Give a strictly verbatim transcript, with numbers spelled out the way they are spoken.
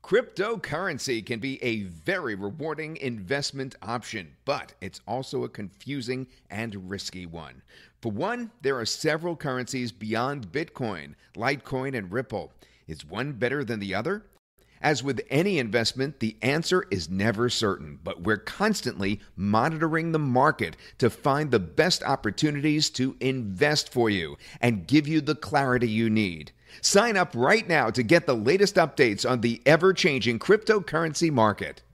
Cryptocurrency can be a very rewarding investment option, but it's also a confusing and risky one. For one, there are several currencies beyond Bitcoin, Litecoin, and Ripple. Is one better than the other? As with any investment, the answer is never certain, but we're constantly monitoring the market to find the best opportunities to invest for you and give you the clarity you need. Sign up right now to get the latest updates on the ever-changing cryptocurrency market.